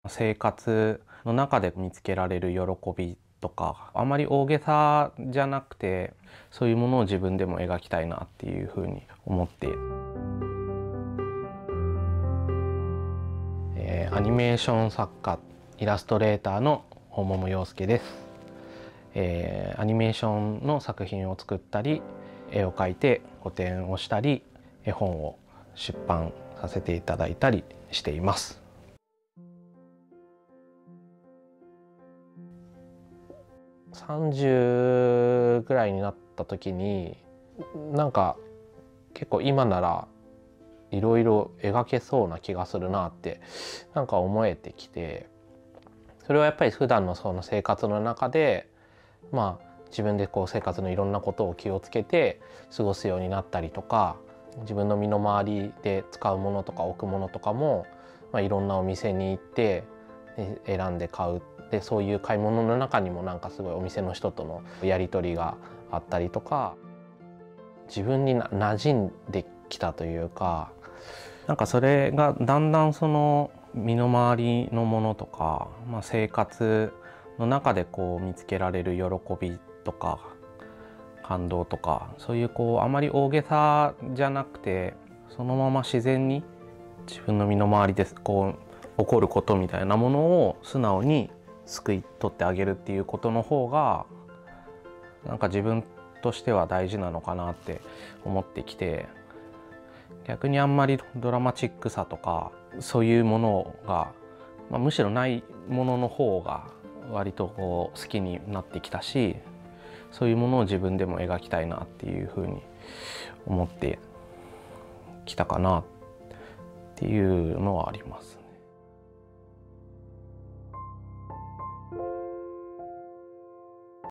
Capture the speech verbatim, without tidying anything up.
生活の中で見つけられる喜びとか、あまり大げさじゃなくて、そういうものを自分でも描きたいなっていうふうに思って、えーアニメーション作家、イラストレーターの大桃陽介です。えーアニメーションの作品を作ったり、絵を描いて個展をしたり、絵本を出版させていただいたりしています。さんじゅうぐらいになった時に、なんか結構今ならいろいろ描けそうな気がするなってなんか思えてきて、それはやっぱり普段のその生活の中で、まあ自分でこう生活のいろんなことを気をつけて過ごすようになったりとか、自分の身の回りで使うものとか置くものとかも、まあ、いろんなお店に行ってで選んで買う。でそういう買い物の中にもなんかすごいお店の人とのやり取りがあったりとか、自分にな馴染んできたというか、なんかそれがだんだんその身の回りのものとか、まあ、生活の中でこう見つけられる喜びとか感動とか、そういうこうあまり大げさじゃなくて、そのまま自然に自分の身の回りでこう起こることみたいなものを素直に救い取ってあげるっていうことの方が、なんか自分としては大事なのかなって思ってきて、逆にあんまりドラマチックさとかそういうものが、まあ、むしろないものの方が割とこう好きになってきたし、そういうものを自分でも描きたいなっていうふうに思ってきたかなっていうのはあります。